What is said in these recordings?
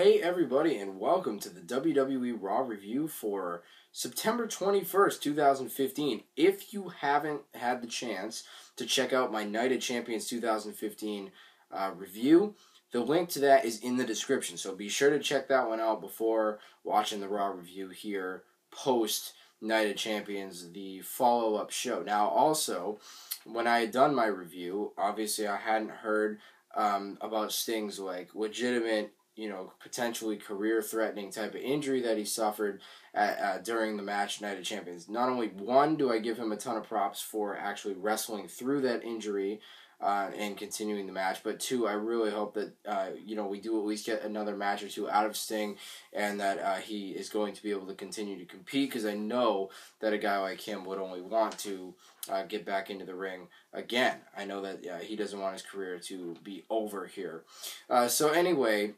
Hey everybody, and welcome to the WWE RAW review for September 21st, 2015. If you haven't had the chance to check out my Night of Champions 2015 review, the link to that is in the description. So be sure to check that one out before watching the RAW review here post Night of Champions, the follow-up show. Now also, when I had done my review, obviously I hadn't heard about Sting's legitimate, potentially career-threatening type of injury that he suffered during the match Night of Champions. Not only one, do I give him a ton of props for actually wrestling through that injury and continuing the match, but two, I really hope that we do at least get another match or two out of Sting, and that he is going to be able to continue to compete, because I know that a guy like him would only want to get back into the ring again. I know that he doesn't want his career to be over here. So anyway,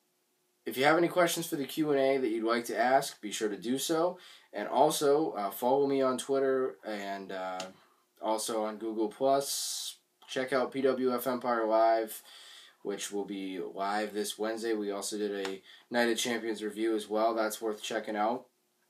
if you have any questions for the Q&A that you'd like to ask, be sure to do so. And also, follow me on Twitter and also on Google+. Check out PWF Empire Live, which will be live this Wednesday. We also did a Night of Champions review as well. That's worth checking out.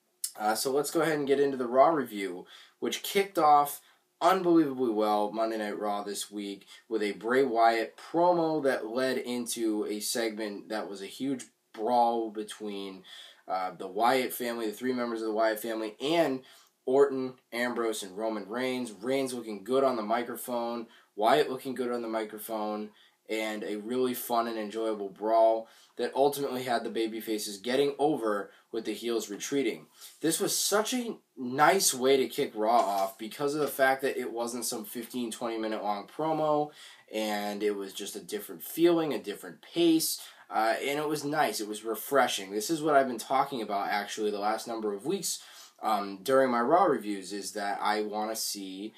So let's go ahead and get into the Raw review, which kicked off unbelievably well Monday Night Raw this week with a Bray Wyatt promo that led into a segment that was a huge brawl between the Wyatt family, the three members of the Wyatt family, and Orton, Ambrose, and Roman Reigns. Reigns looking good on the microphone, Wyatt looking good on the microphone, and a really fun and enjoyable brawl that ultimately had the babyfaces getting over with the heels retreating. This was such a nice way to kick Raw off because of the fact that it wasn't some 15-20 minute long promo, and it was just a different feeling, a different pace, and it was nice. It was refreshing. This is what I've been talking about actually the last number of weeks during my Raw reviews, is that I want to see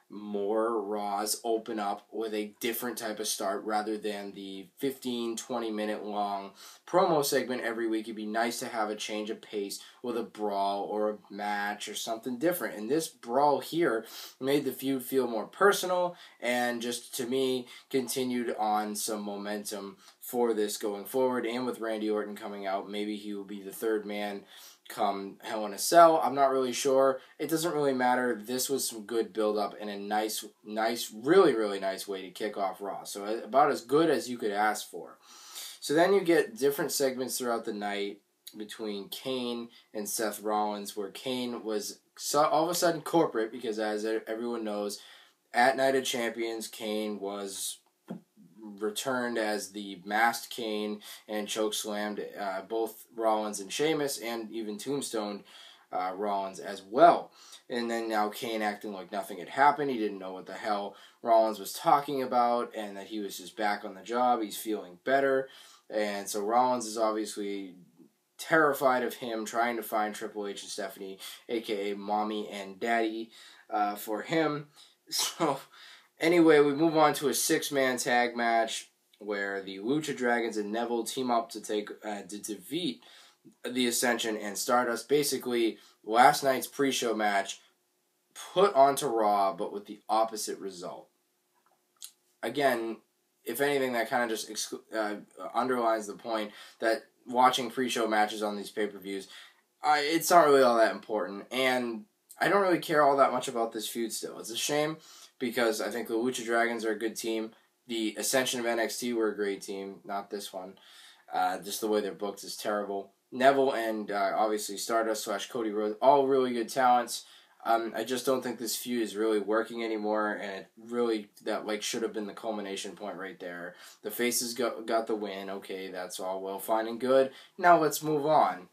more Raws open up with a different type of start rather than the 15-20 minute long promo segment every week. It'd be nice to have a change of pace with a brawl or a match or something different. And this brawl here made the feud feel more personal and just, to me, continued on some momentum for this going forward. And with Randy Orton coming out, maybe he will be the third man come Hell in a Cell. I'm not really sure. It doesn't really matter. This was some good build-up and a nice, really, really nice way to kick off Raw. So about as good as you could ask for. So then you get different segments throughout the night between Kane and Seth Rollins, where Kane was all of a sudden corporate, because as everyone knows, at Night of Champions, Kane was returned as the masked Kane and chokeslammed both Rollins and Sheamus, and even tombstoned Rollins as well. And then now Kane acting like nothing had happened. He didn't know what the hell Rollins was talking about, and that he was just back on the job. He's feeling better. And so Rollins is obviously terrified of him, trying to find Triple H and Stephanie, a.k.a. Mommy and Daddy, for him. So anyway, we move on to a 6-man tag match where the Lucha Dragons and Neville team up to defeat the Ascension and Stardust. Basically, last night's pre-show match put onto Raw, but with the opposite result. Again, if anything, that kind of just underlines the point that watching pre-show matches on these pay-per-views, it's not really all that important, and I don't really care all that much about this feud still. It's a shame, because I think the Lucha Dragons are a good team. The Ascension of NXT were a great team, not this one. Just the way they're booked is terrible. Neville and obviously Stardust / Cody Rhodes, all really good talents. I just don't think this feud is really working anymore, and it really, that should have been the culmination point right there. The faces got the win. Okay, that's all well, fine, and good. Now let's move on.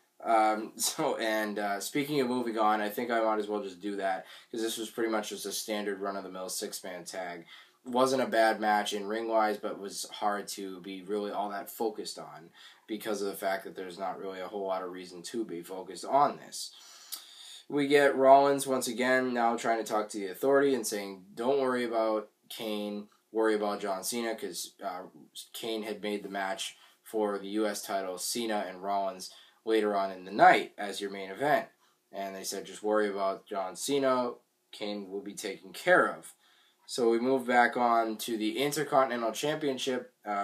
Speaking of moving on, I think I might as well just do that, because this was pretty much just a standard run-of-the-mill 6-man tag. Wasn't a bad match in ring-wise, but was hard to be really all that focused on, because of the fact that there's not really a whole lot of reason to be focused on this. We get Rollins once again now trying to talk to the Authority and saying, don't worry about Kane, worry about John Cena, because Kane had made the match for the U.S. title, Cena and Rollins, later on in the night as your main event. And they said, just worry about John Cena, Kane will be taken care of. So we move back on to the Intercontinental Championship.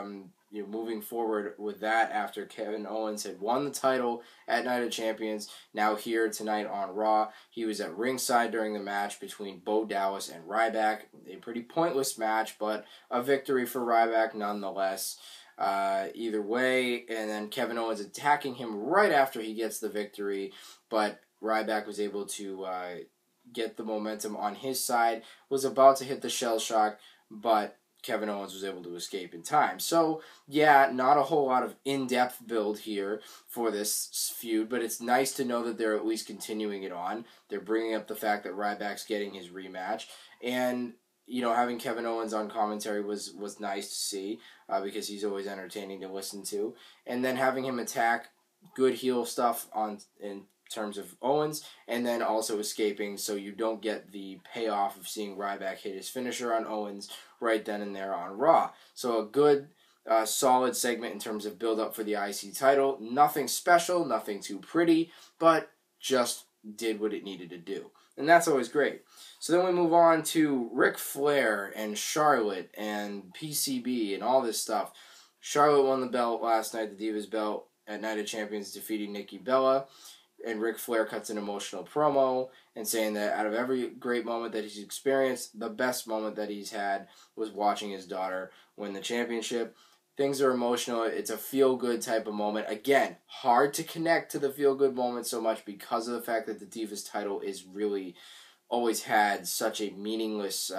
moving forward with that after Kevin Owens had won the title at Night of Champions, now here tonight on Raw. He was at ringside during the match between Bo Dallas and Ryback. A pretty pointless match, but a victory for Ryback nonetheless. Either way, and then Kevin Owens attacking him right after he gets the victory, but Ryback was able to get the momentum on his side, was about to hit the shell shock, but Kevin Owens was able to escape in time. So, yeah, not a whole lot of in-depth build here for this feud, but it's nice to know that they're at least continuing it on. They're bringing up the fact that Ryback's getting his rematch, and having Kevin Owens on commentary was nice to see, because he's always entertaining to listen to. And then having him attack good heel stuff in terms of Owens, and then also escaping so you don't get the payoff of seeing Ryback hit his finisher on Owens right then and there on Raw. So a good, solid segment in terms of build-up for the IC title. Nothing special, nothing too pretty, but just did what it needed to do. And that's always great. So then we move on to Ric Flair and Charlotte and PCB and all this stuff. Charlotte won the belt last night, the Divas belt, at Night of Champions, defeating Nikki Bella. And Ric Flair cuts an emotional promo and saying that out of every great moment that he's experienced, the best moment that he's had was watching his daughter win the championship. Things are emotional. It's a feel-good type of moment. Again, hard to connect to the feel-good moment so much because of the fact that the Divas title is really always had such a meaningless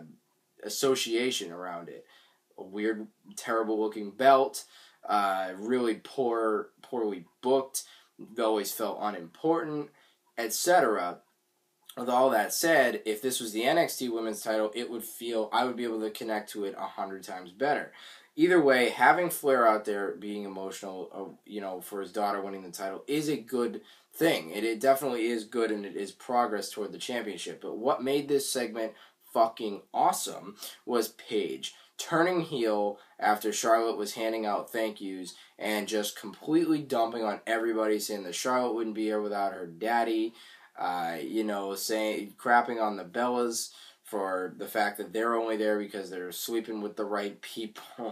association around it. A weird, terrible-looking belt, really poorly booked, always felt unimportant, etc. With all that said, if this was the NXT Women's title, I would be able to connect to it 100 times better. Either way, having Flair out there being emotional, for his daughter winning the title is a good thing. It definitely is good, and it is progress toward the championship. But what made this segment fucking awesome was Paige turning heel after Charlotte was handing out thank yous and just completely dumping on everybody, saying that Charlotte wouldn't be here without her daddy, crapping on the Bellas for the fact that they're only there because they're sleeping with the right people,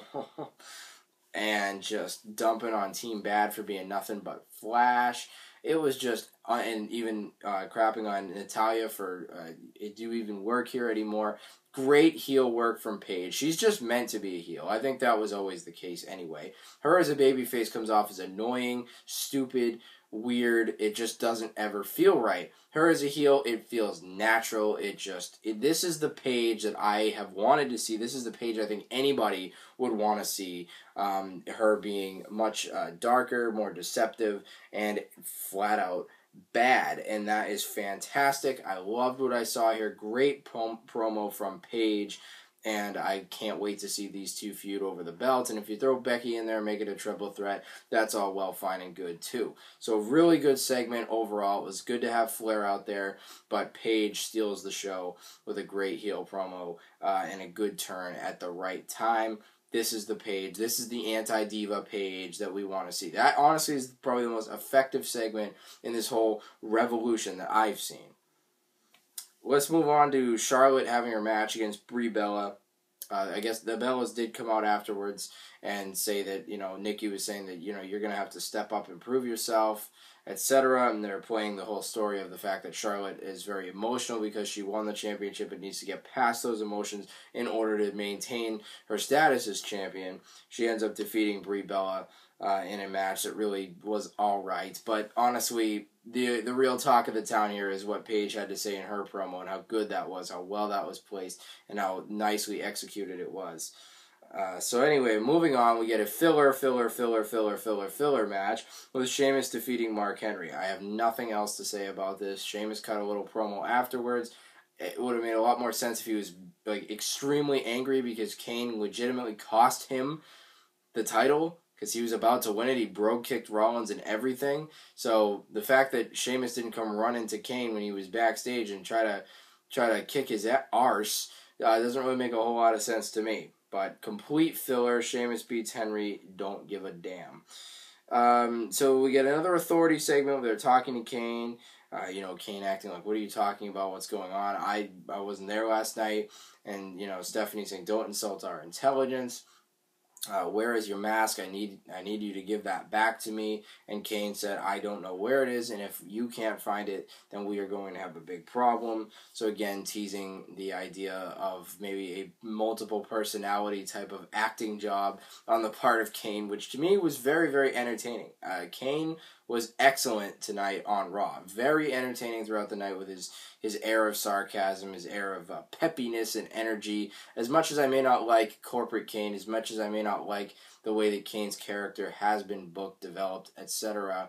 and just dumping on Team Bad for being nothing but flash. It was just, and even crapping on Natalya for it do even work here anymore. Great heel work from Paige. She's just meant to be a heel. I think that was always the case anyway. Her as a babyface comes off as annoying, stupid, weird. It just doesn't ever feel right. Her as a heel, it feels natural. This is the Paige that I have wanted to see. This is the Paige I think anybody would want to see. Her being much darker, more deceptive, and flat out bad, and that is fantastic. I loved what I saw here. Great promo from Paige, and I can't wait to see these two feud over the belt. And if you throw Becky in there and make it a triple threat, that's all well, fine, and good too. So really good segment overall. It was good to have Flair out there, but Paige steals the show with a great heel promo and a good turn at the right time. This is the Paige. This is the anti-diva Paige that we want to see. That, honestly, is probably the most effective segment in this whole revolution that I've seen. Let's move on to Charlotte having her match against Brie Bella. I guess the Bellas did come out afterwards and say that, Nikki was saying that, you're going to have to step up and prove yourself, etc. And they're playing the whole story of the fact that Charlotte is very emotional because she won the championship and needs to get past those emotions in order to maintain her status as champion. She ends up defeating Brie Bella in a match that really was alright. But honestly, the real talk of the town here is what Paige had to say in her promo and how good that was, how well that was placed, and how nicely executed it was. So anyway, moving on, we get a filler match with Sheamus defeating Mark Henry. I have nothing else to say about this. Sheamus cut a little promo afterwards. It would have made a lot more sense if he was extremely angry because Kane legitimately cost him the title because he was about to win it. He kicked Rollins and everything. So the fact that Sheamus didn't come run into Kane when he was backstage and try to kick his arse doesn't really make a whole lot of sense to me. But complete filler. Sheamus beats Henry. Don't give a damn. So we get another authority segment where they're talking to Kane. Kane acting like, what are you talking about? What's going on? I wasn't there last night. And, Stephanie saying, don't insult our intelligence. Where is your mask? I need you to give that back to me. And Kane said, I don't know where it is, and if you can't find it, then we are going to have a big problem. So again, teasing the idea of maybe a multiple personality type of acting job on the part of Kane, which to me was very, very entertaining. Kane was excellent tonight on Raw. Very entertaining throughout the night with his air of sarcasm, his air of peppiness and energy. As much as I may not like corporate Kane, as much as I may not like the way that Kane's character has been booked, developed, etc.,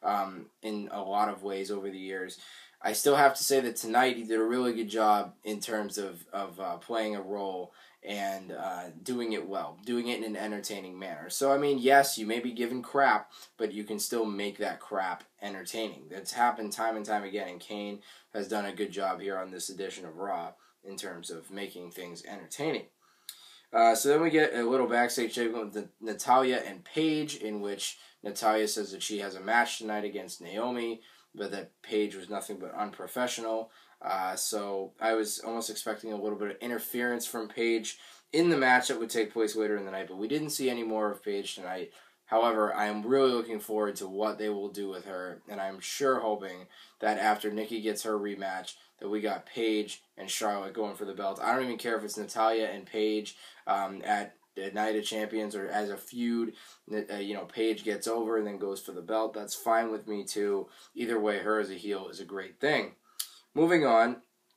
in a lot of ways over the years, I still have to say that tonight he did a really good job in terms of playing a role and doing it well, doing it in an entertaining manner. So, I mean, yes, you may be given crap, but you can still make that crap entertaining. That's happened time and time again, and Kane has done a good job here on this edition of Raw in terms of making things entertaining. So then we get a little backstage segment with Natalya and Paige, in which Natalya says that she has a match tonight against Naomi, but that Paige was nothing but unprofessional. So I was almost expecting a little bit of interference from Paige in the match that would take place later in the night, but we didn't see any more of Paige tonight. However, I am really looking forward to what they will do with her, and I'm sure hoping that after Nikki gets her rematch, that we got Paige and Charlotte going for the belt. I don't even care if it's Natalya and Paige at the Night of Champions or as a feud. Paige gets over and then goes for the belt. That's fine with me too. Either way, her as a heel is a great thing. Moving on,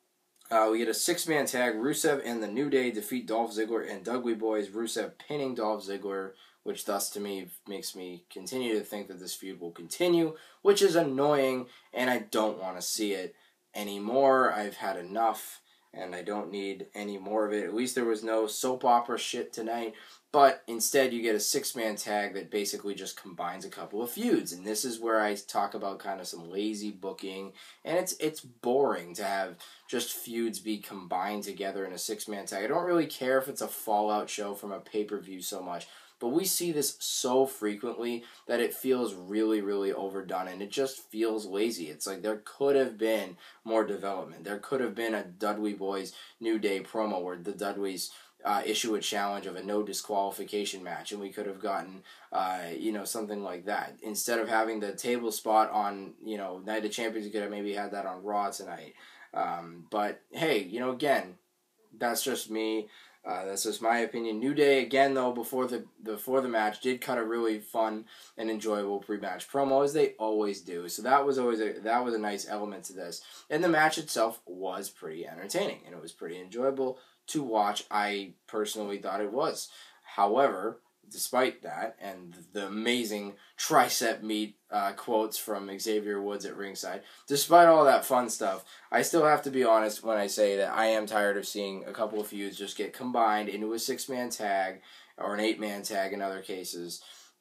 we get a 6-man tag. Rusev and the New Day defeat Dolph Ziggler and Dudley Boys. Rusev pinning Dolph Ziggler, which thus to me makes me continue to think that this feud will continue, which is annoying, and I don't want to see it anymore. I've had enough, and I don't need any more of it. At least there was no soap opera shit tonight, but instead you get a 6-man tag that basically just combines a couple of feuds, and this is where I talk about kind of some lazy booking, and it's boring to have just feuds be combined together in a 6-man tag. I don't really care if it's a fallout show from a pay-per-view so much, but we see this so frequently that it feels really, really overdone, and it just feels lazy. It's like there could have been more development. There could have been a Dudley Boys New Day promo where the Dudleys issue a challenge of a no disqualification match, and we could have gotten, something like that. Instead of having the table spot on, Night of Champions, you could have maybe had that on Raw tonight. But hey, again, that's just me. That's just my opinion. New Day, again, though, before the match, did cut a really fun and enjoyable pre-match promo, as they always do. So that was a nice element to this. And the match itself was pretty entertaining, and it was pretty enjoyable to watch. I personally thought it was. However, despite that, and the amazing tricep meat quotes from Xavier Woods at ringside, despite all that fun stuff, I still have to be honest when I say that I am tired of seeing a couple of feuds just get combined into a 6-man tag, or an 8-man tag in other cases,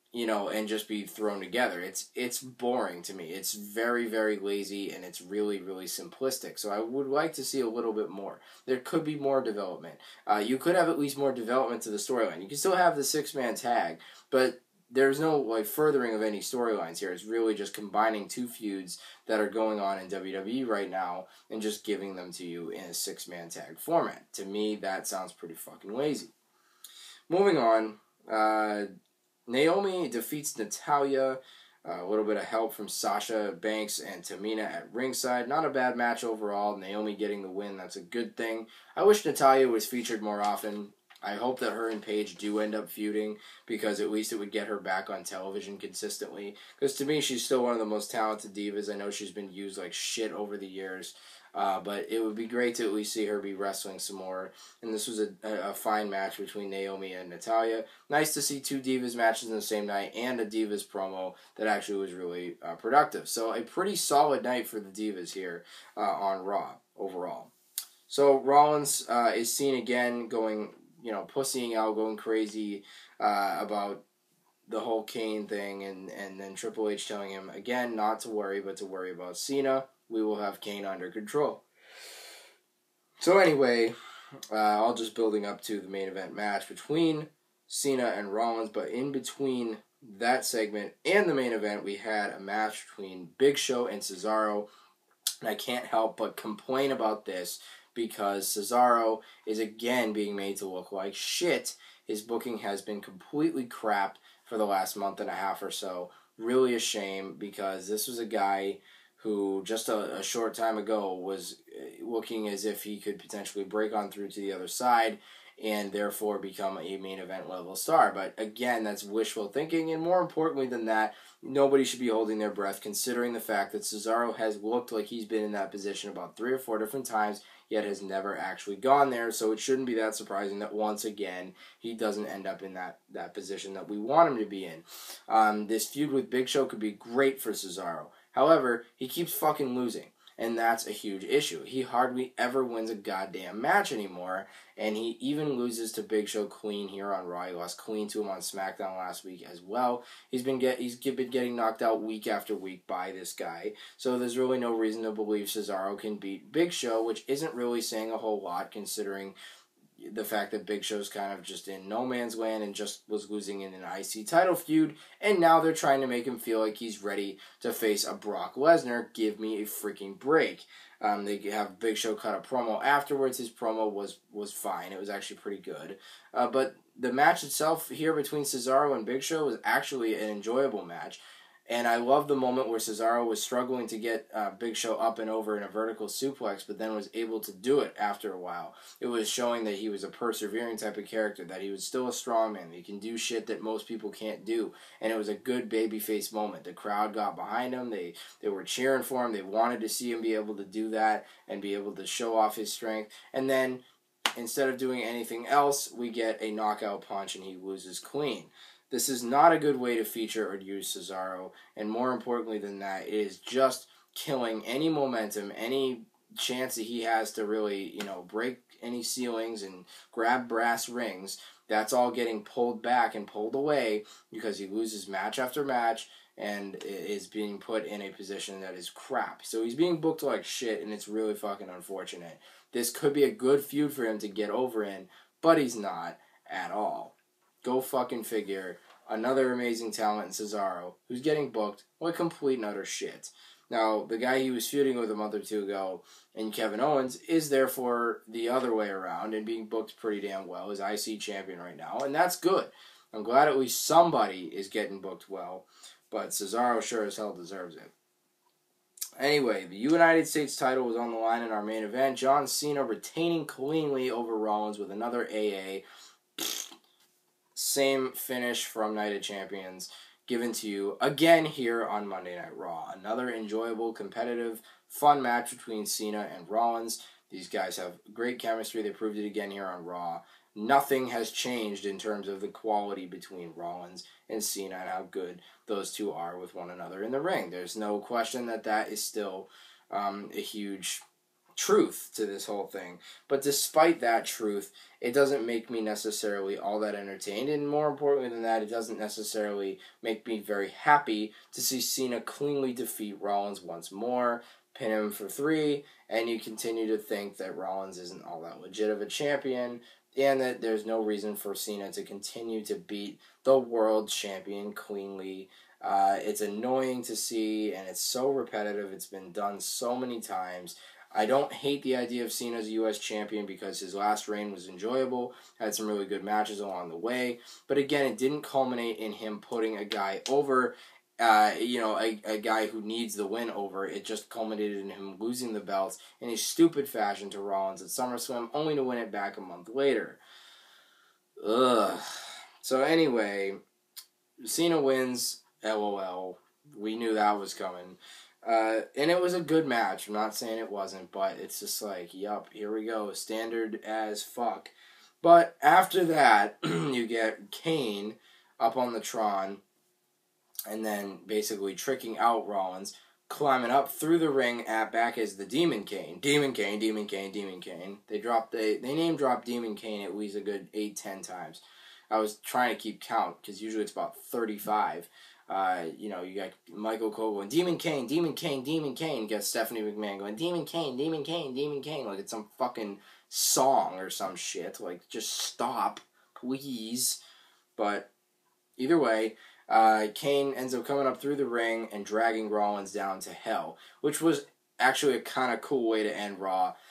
and just be thrown together. It's boring to me. It's very, very lazy, and it's really, really simplistic. So I would like to see a little bit more. There could be more development. You could have at least more development to the storyline. You can still have the 6-man tag, but there's no furthering of any storylines here. It's really just combining two feuds that are going on in WWE right now and just giving them to you in a 6-man tag format. To me, that sounds pretty fucking lazy. Moving on, Naomi defeats Natalya. A little bit of help from Sasha Banks and Tamina at ringside. Not a bad match overall. Naomi getting the win, that's a good thing. I wish Natalya was featured more often. I hope that her and Paige do end up feuding, because at least it would get her back on television consistently. Because to me, she's still one of the most talented divas. I know she's been used like shit over the years. But it would be great to at least see her be wrestling some more. And this was a fine match between Naomi and Natalya. Nice to see two divas matches in the same night and a divas promo that actually was really productive. So a pretty solid night for the divas here on Raw overall. So Rollins is seen again going, pussying out, going crazy about the whole Kane thing, and then Triple H telling him again not to worry, but to worry about Cena. We will have Kane under control. So anyway, all just building up to the main event match between Cena and Rollins, but in between that segment and the main event, we had a match between Big Show and Cesaro, and I can't help but complain about this, because Cesaro is again being made to look like shit. His booking has been completely crap for the last month and a half or so. Really a shame, because this was a guy who just a short time ago was looking as if he could potentially break on through to the other side and therefore become a main event level star. But again, that's wishful thinking, and more importantly than that, nobody should be holding their breath considering the fact that Cesaro has looked like he's been in that position about 3 or 4 different times, yet has never actually gone there. So it shouldn't be that surprising that once again he doesn't end up in that position that we want him to be in. This feud with Big Show could be great for Cesaro. However, he keeps fucking losing, and that's a huge issue. He hardly ever wins a goddamn match anymore, and he even loses to Big Show clean here on Raw. He lost clean to him on SmackDown last week as well. He's been getting knocked out week after week by this guy, so there's really no reason to believe Cesaro can beat Big Show, which isn't really saying a whole lot considering the fact that Big Show's kind of just in no man's land and just was losing in an IC title feud, and now they're trying to make him feel like he's ready to face a Brock Lesnar. Give me a freaking break. They have Big Show cut a promo afterwards. His promo was fine. It was actually pretty good. But the match itself here between Cesaro and Big Show was actually an enjoyable match. And I love the moment where Cesaro was struggling to get Big Show up and over in a vertical suplex, but then was able to do it after a while. It was showing that he was a persevering type of character, that he was still a strongman, that he can do shit that most people can't do. And it was a good babyface moment. The crowd got behind him. They were cheering for him. They wanted to see him be able to do that and be able to show off his strength. And then, instead of doing anything else, we get a knockout punch and he loses clean. This is not a good way to feature or use Cesaro, and more importantly than that, it is just killing any momentum, any chance that he has to really, break any ceilings and grab brass rings. That's all getting pulled back and pulled away because he loses match after match and is being put in a position that is crap. So he's being booked like shit, and it's really fucking unfortunate. This could be a good feud for him to get over in, but he's not at all. Go fucking figure. Another amazing talent in Cesaro, who's getting booked like complete and utter shit. Now, the guy he was feuding with a month or two ago, and Kevin Owens, is therefore the other way around and being booked pretty damn well as IC champion right now, and that's good. I'm glad at least somebody is getting booked well, but Cesaro sure as hell deserves it. Anyway, the United States title was on the line in our main event. John Cena retaining cleanly over Rollins with another AA. Same finish from Night of Champions given to you again here on Monday Night Raw. Another enjoyable, competitive, fun match between Cena and Rollins. These guys have great chemistry. They proved it again here on Raw. Nothing has changed in terms of the quality between Rollins and Cena and how good those two are with one another in the ring. There's no question that is still a huge truth to this whole thing. But despite that truth, it doesn't make me necessarily all that entertained, and more importantly than that, it doesn't necessarily make me very happy to see Cena cleanly defeat Rollins once more, pin him for 3, and you continue to think that Rollins isn't all that legit of a champion, and that there's no reason for Cena to continue to beat the world champion cleanly. It's annoying to see, and it's so repetitive. It's been done so many times. I don't hate the idea of Cena as a U.S. champion because his last reign was enjoyable, had some really good matches along the way, but again, it didn't culminate in him putting a guy over, a guy who needs the win over. It just culminated in him losing the belts in a stupid fashion to Rollins at SummerSlam, only to win it back a month later. Ugh. So anyway, Cena wins, LOL. We knew that was coming. And it was a good match. I'm not saying it wasn't, but it's just like, yup, here we go. Standard as fuck. But after that, you get Kane up on the Tron, and then basically tricking out Rollins, climbing up through the ring back as the Demon Kane. Demon Kane, Demon Kane, Demon Kane. They name dropped Demon Kane at least a good 8-10 times. I was trying to keep count, because usually it's about 35. You got Michael Cole going, Demon Kane, Demon Kane, Demon Kane. You got Stephanie McMahon going, Demon Kane, Demon Kane, Demon Kane. Like it's some fucking song or some shit. Like, just stop, please. But either way, Kane ends up coming up through the ring and dragging Rollins down to hell, which was actually a kind of cool way to end Raw.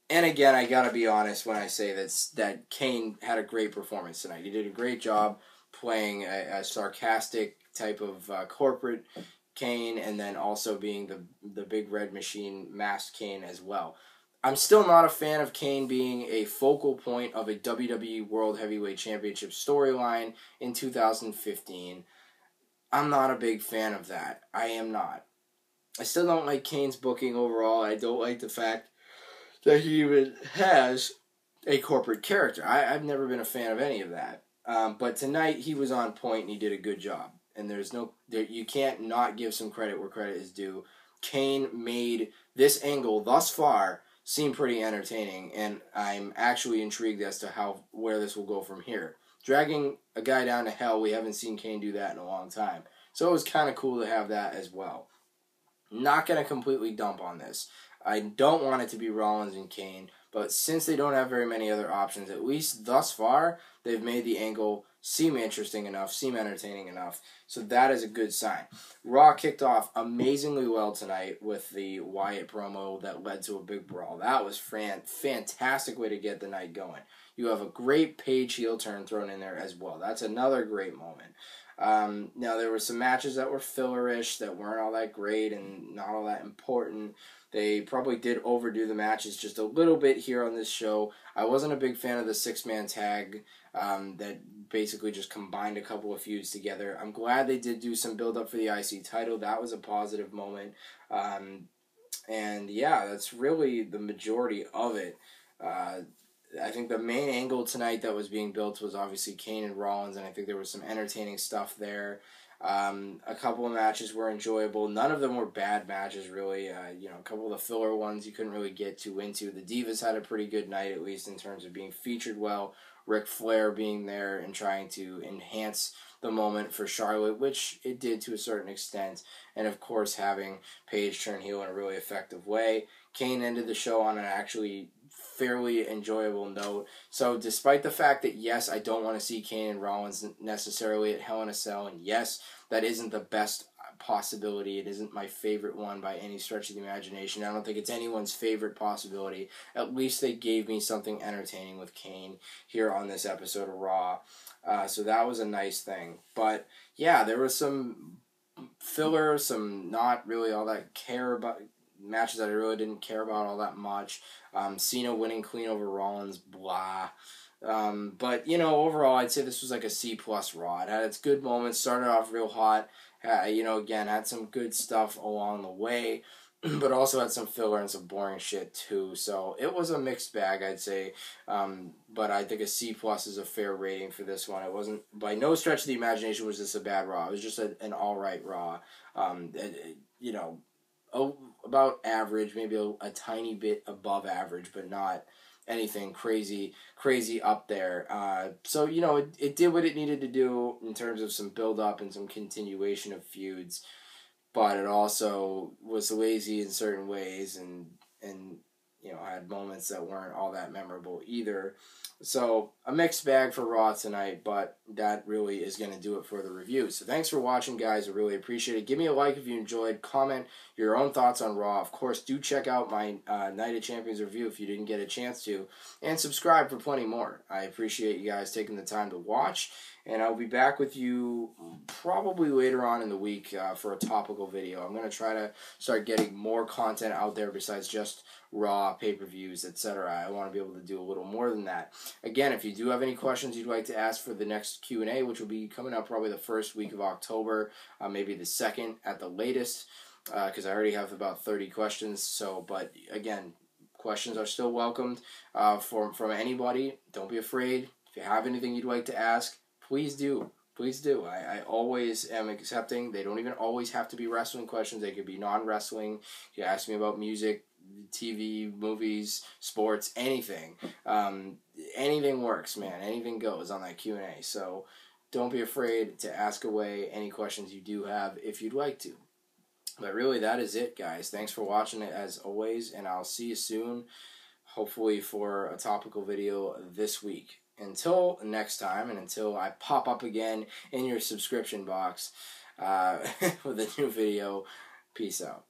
And again, I gotta be honest when I say that Kane had a great performance tonight. He did a great job playing a sarcastic type of corporate Kane, and then also being the big red machine masked Kane as well. I'm still not a fan of Kane being a focal point of a WWE World Heavyweight Championship storyline in 2015. I'm not a big fan of that. I am not. I still don't like Kane's booking overall. I don't like the fact that he even has a corporate character. I've never been a fan of any of that. But tonight he was on point and he did a good job. And you can't not give some credit where credit is due. Kane made this angle thus far seem pretty entertaining, and I'm actually intrigued as to where this will go from here. Dragging a guy down to hell, we haven't seen Kane do that in a long time. So it was kind of cool to have that as well. Not going to completely dump on this. I don't want it to be Rollins and Kane, but since they don't have very many other options, at least thus far, they've made the angle seem interesting enough, seem entertaining enough. So that is a good sign. Raw kicked off amazingly well tonight with the Wyatt promo that led to a big brawl. That was fantastic way to get the night going. You have a great Paige heel turn thrown in there as well. That's another great moment. Now, there were some matches that were fillerish, that weren't all that great and not all that important. They probably did overdo the matches just a little bit here on this show. I wasn't a big fan of the six-man tag that basically just combined a couple of feuds together. I'm glad they did do some build-up for the IC title. That was a positive moment. And yeah, that's really the majority of it. I think the main angle tonight that was being built was obviously Kane and Rollins, and I think there was some entertaining stuff there. A couple of matches were enjoyable. None of them were bad matches, really. A couple of the filler ones you couldn't really get too into. The Divas had a pretty good night, at least in terms of being featured well. Ric Flair being there and trying to enhance the moment for Charlotte, which it did to a certain extent. And, of course, having Paige turn heel in a really effective way. Kane ended the show on an actually fairly enjoyable note. So despite the fact that, yes, I don't want to see Kane and Rollins necessarily at Hell in a Cell, and yes, that isn't the best possibility. It isn't my favorite one by any stretch of the imagination. I don't think it's anyone's favorite possibility. At least they gave me something entertaining with Kane here on this episode of Raw. So that was a nice thing. But yeah, there was some filler, some not really all that care about matches that I really didn't care about all that much. Cena winning clean over Rollins, blah. But, overall, I'd say this was like a C+ Raw. It had its good moments, started off real hot, again, had some good stuff along the way, but also had some filler and some boring shit, too. So it was a mixed bag, I'd say. But I think a C+ is a fair rating for this one. It wasn't, by no stretch of the imagination was this a bad Raw. It was just an alright Raw. About average, maybe a tiny bit above average, but not anything crazy up there. So, it did what it needed to do in terms of some build-up and some continuation of feuds, but it also was lazy in certain ways and had moments that weren't all that memorable either. So, a mixed bag for Raw tonight, but that really is going to do it for the review. So, thanks for watching, guys. I really appreciate it. Give me a like if you enjoyed. Comment your own thoughts on Raw. Of course, do check out my Night of Champions review if you didn't get a chance to. And subscribe for plenty more. I appreciate you guys taking the time to watch. And I'll be back with you probably later on in the week for a topical video. I'm going to try to start getting more content out there besides just Raw, pay-per-views, etc. I want to be able to do a little more than that. Again, if you do have any questions you'd like to ask for the next Q&A, which will be coming up probably the first week of October, maybe the second at the latest, because I already have about 30 questions. So, but again, questions are still welcomed from anybody. Don't be afraid. If you have anything you'd like to ask, please do. Please do. I always am accepting. They don't even always have to be wrestling questions. They could be non-wrestling. You ask me about music, TV, movies, sports, anything. Anything works, man. Anything goes on that Q&A. So don't be afraid to ask away any questions you do have if you'd like to. But really, that is it, guys. Thanks for watching it as always, and I'll see you soon, hopefully for a topical video this week. Until next time, and until I pop up again in your subscription box with a new video, peace out.